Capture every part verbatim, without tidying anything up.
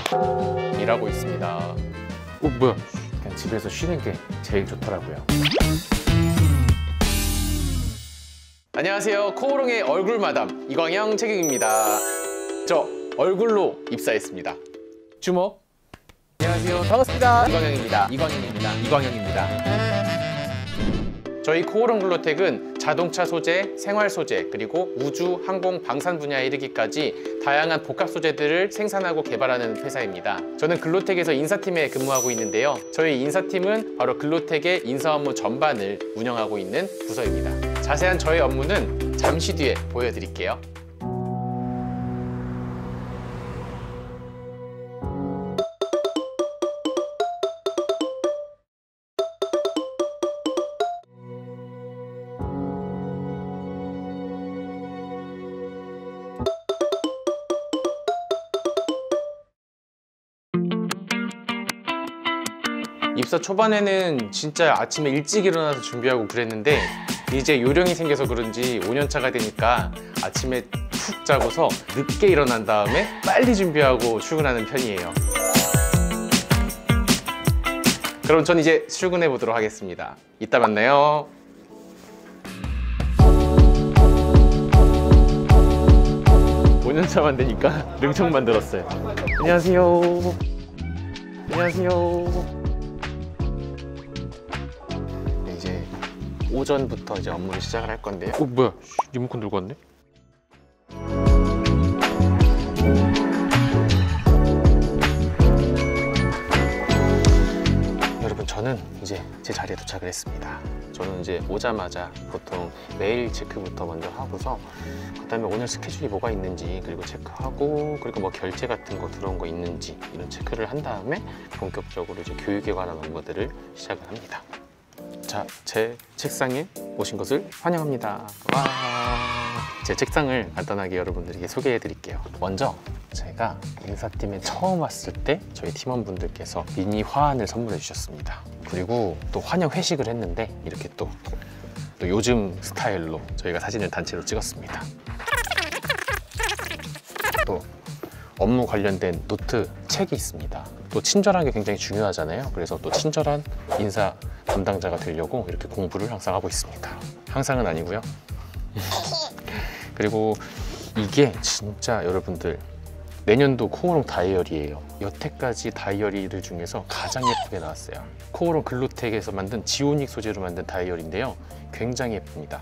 일하고 있습니다. 어 뭐야? 그냥 집에서 쉬는 게 제일 좋더라고요. 안녕하세요. 코오롱의 얼굴 마담 이광영 책임입니다. 저 얼굴로 입사했습니다. 주목. 안녕하세요. 반갑습니다. 이광영입니다. 이광영입니다. 이광영입니다. 저희 코오롱 글로텍은 자동차 소재, 생활 소재, 그리고 우주, 항공, 방산 분야에 이르기까지 다양한 복합 소재들을 생산하고 개발하는 회사입니다. 저는 글로텍에서 인사팀에 근무하고 있는데요. 저희 인사팀은 바로 글로텍의 인사 업무 전반을 운영하고 있는 부서입니다. 자세한 저의 업무는 잠시 뒤에 보여드릴게요. 입사 초반에는 진짜 아침에 일찍 일어나서 준비하고 그랬는데 이제 요령이 생겨서 그런지 오 년 차가 되니까 아침에 푹 자고서 늦게 일어난 다음에 빨리 준비하고 출근하는 편이에요. 그럼 전 이제 출근해 보도록 하겠습니다. 이따 만나요. 오 년 차만 되니까 능청 만들었어요. 안녕하세요. 안녕하세요. 오전부터 이제 업무를 시작을 할 건데요. 어 뭐야? 리모컨 들고 왔네? 여러분, 저는 이제 제 자리에 도착을 했습니다. 저는 이제 오자마자 보통 메일 체크부터 먼저 하고서 그 다음에 오늘 스케줄이 뭐가 있는지 그리고 체크하고 그리고 뭐 결제 같은 거 들어온 거 있는지 이런 체크를 한 다음에 본격적으로 이제 교육에 관한 업무들을 시작을 합니다. 자, 제 책상에 오신 것을 환영합니다. 와, 제 책상을 간단하게 여러분들에게 소개해 드릴게요. 먼저 제가 인사팀에 처음 왔을 때 저희 팀원분들께서 미니 화환을 선물해 주셨습니다. 그리고 또 환영 회식을 했는데 이렇게 또, 또 요즘 스타일로 저희가 사진을 단체로 찍었습니다. 또 업무 관련된 노트 책이 있습니다. 또 친절한 게 굉장히 중요하잖아요. 그래서 또 친절한 인사 담당자가 되려고 이렇게 공부를 항상 하고 있습니다. 항상은 아니고요. 그리고 이게 진짜 여러분들 내년도 코오롱 다이어리예요. 여태까지 다이어리들 중에서 가장 예쁘게 나왔어요. 코오롱 글로텍에서 만든 지오닉 소재로 만든 다이어리인데요. 굉장히 예쁩니다.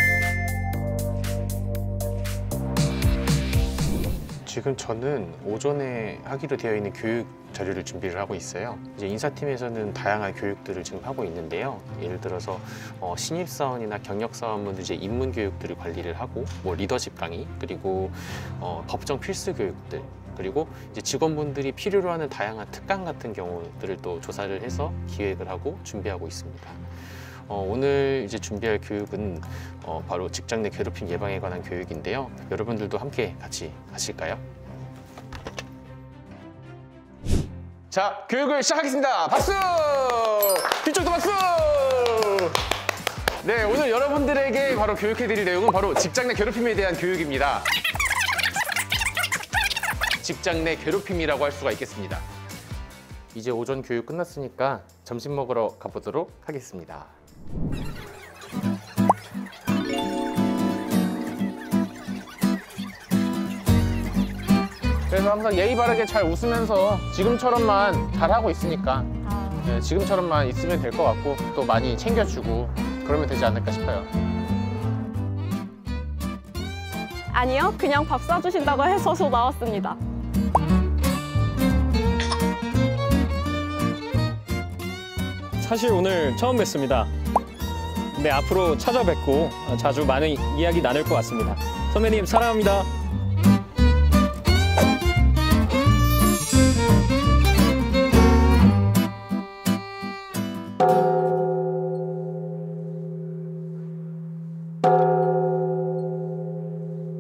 지금 저는 오전에 하기로 되어 있는 교육 자료를 준비를 하고 있어요. 이제 인사팀에서는 다양한 교육들을 지금 하고 있는데요. 예를 들어서 어, 신입사원이나 경력사원분들 이제 입문 교육들을 관리를 하고, 뭐 리더십 강의, 그리고 어, 법정 필수 교육들, 그리고 이제 직원분들이 필요로 하는 다양한 특강 같은 경우들을 또 조사를 해서 기획을 하고 준비하고 있습니다. 어, 오늘 이제 준비할 교육은 어, 바로 직장 내 괴롭힘 예방에 관한 교육인데요. 여러분들도 함께 같이 하실까요? 자, 교육을 시작하겠습니다. 박수! 뒤쪽도 박수! 네, 오늘 여러분들에게 바로 교육해드릴 내용은 바로 직장 내 괴롭힘에 대한 교육입니다. 직장 내 괴롭힘이라고 할 수가 있겠습니다. 이제 오전 교육 끝났으니까 점심 먹으러 가보도록 하겠습니다. 그래서 항상 예의 바르게 잘 웃으면서 지금처럼만 잘하고 있으니까 네, 지금처럼만 있으면 될 것 같고 또 많이 챙겨주고 그러면 되지 않을까 싶어요. 아니요, 그냥 밥 사주신다고 해서 저 나왔습니다. 사실 오늘 처음 뵙습니다. 근데 앞으로 찾아뵙고 자주 많은 이야기 나눌 것 같습니다. 선배님 사랑합니다.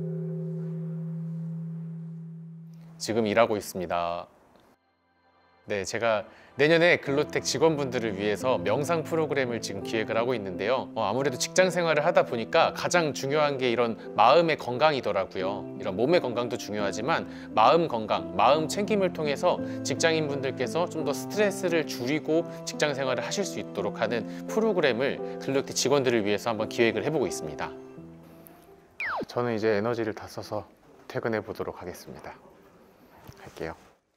지금 일하고 있습니다. 네, 제가 내년에 글로텍 직원분들을 위해서 명상 프로그램을 지금 기획을 하고 있는데요. 어, 아무래도 직장 생활을 하다 보니까 가장 중요한 게 이런 마음의 건강이더라고요. 이런 몸의 건강도 중요하지만 마음 건강, 마음 챙김을 통해서 직장인분들께서 좀 더 스트레스를 줄이고 직장 생활을 하실 수 있도록 하는 프로그램을 글로텍 직원들을 위해서 한번 기획을 해보고 있습니다. 저는 이제 에너지를 다 써서 퇴근해 보도록 하겠습니다. 갈게요.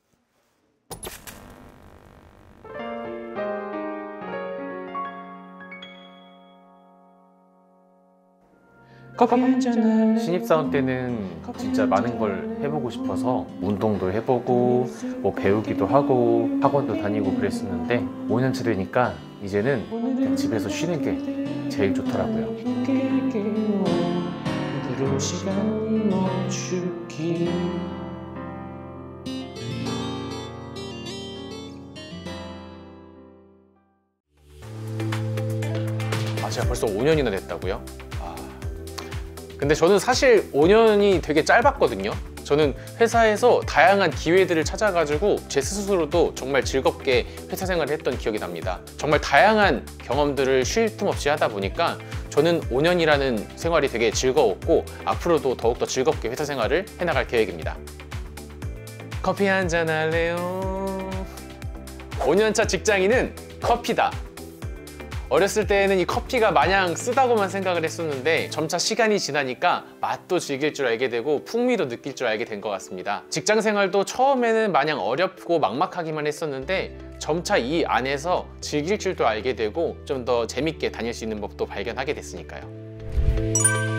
커피 한 잔을 신입사원 때는 진짜 많은 걸 해보고 싶어서 운동도 해보고 뭐 배우기도 하고 학원도 다니고 그랬었는데 오 년차 되니까 이제는 그냥 집에서 쉬는 게 제일 좋더라고요. 아, 제가 벌써 오 년이나 됐다고요? 아, 근데 저는 사실 오 년이 되게 짧았거든요. 저는 회사에서 다양한 기회들을 찾아가지고 제 스스로도 정말 즐겁게 회사 생활을 했던 기억이 납니다. 정말 다양한 경험들을 쉴 틈 없이 하다 보니까 저는 오 년이라는 생활이 되게 즐거웠고 앞으로도 더욱더 즐겁게 회사 생활을 해나갈 계획입니다. 커피 한잔 할래요? 오 년차 직장인은 커피다. 어렸을 때에는 이 커피가 마냥 쓰다고만 생각을 했었는데 점차 시간이 지나니까 맛도 즐길 줄 알게 되고 풍미도 느낄 줄 알게 된 것 같습니다. 직장 생활도 처음에는 마냥 어렵고 막막하기만 했었는데 점차 이 안에서 즐길 줄도 알게 되고 좀 더 재밌게 다닐 수 있는 법도 발견하게 됐으니까요.